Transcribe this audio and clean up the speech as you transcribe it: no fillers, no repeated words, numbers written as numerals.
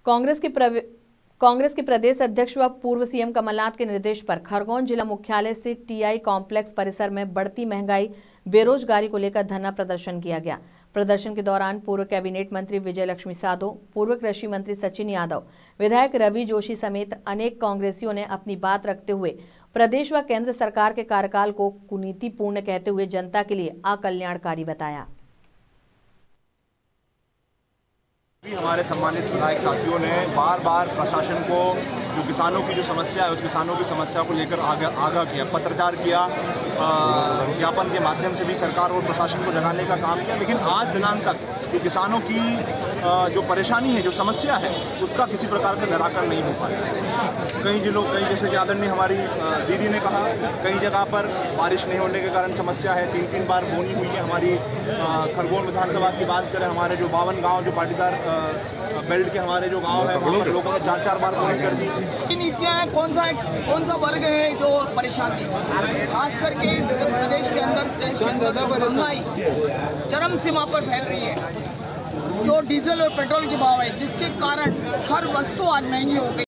कांग्रेस के प्रदेश अध्यक्ष व पूर्व सीएम कमलनाथ के निर्देश पर खरगोन जिला मुख्यालय से टीआई कॉम्प्लेक्स परिसर में बढ़ती महंगाई, बेरोजगारी को लेकर धरना प्रदर्शन किया गया। प्रदर्शन के दौरान पूर्व कैबिनेट मंत्री विजय लक्ष्मी साधो, पूर्व कृषि मंत्री सचिन यादव, विधायक रवि जोशी समेत अनेक कांग्रेसियों ने अपनी बात रखते हुए प्रदेश व केंद्र सरकार के कार्यकाल को कुनीतिपूर्ण कहते हुए जनता के लिए अकल्याणकारी बताया। हमारे सम्मानित विधायक साथियों ने बार बार प्रशासन को जो किसानों की जो समस्या है उस किसानों की समस्या को लेकर आगाह किया, पत्रचार किया, ज्ञापन के माध्यम से भी सरकार और प्रशासन को जगाने का काम किया। लेकिन आज दिनांक तक जो किसानों की जो परेशानी है, जो समस्या है, उसका किसी प्रकार का निराकरण नहीं हो पाया। कई जैसे कि आदरणीय हमारी दीदी ने कहा, कई जगह पर बारिश नहीं होने के कारण समस्या है, 3-3 बार बोनी हुई है। हमारी खरगोन विधानसभा की बात करें, हमारे जो 52 गाँव जो पाटीदार बेल्ट के हमारे जो गांव है वहाँ पर लोगों ने 4-4 बार बोनी कर दी। नीतियाँ हैं, कौन सा वर्ग है जो परेशान है, खास करके इस प्रदेश के अंदर महंगाई चरम सीमा पर फैल रही है। जो डीजल और पेट्रोल के भाव है, जिसके कारण हर वस्तु आज महंगी हो गई।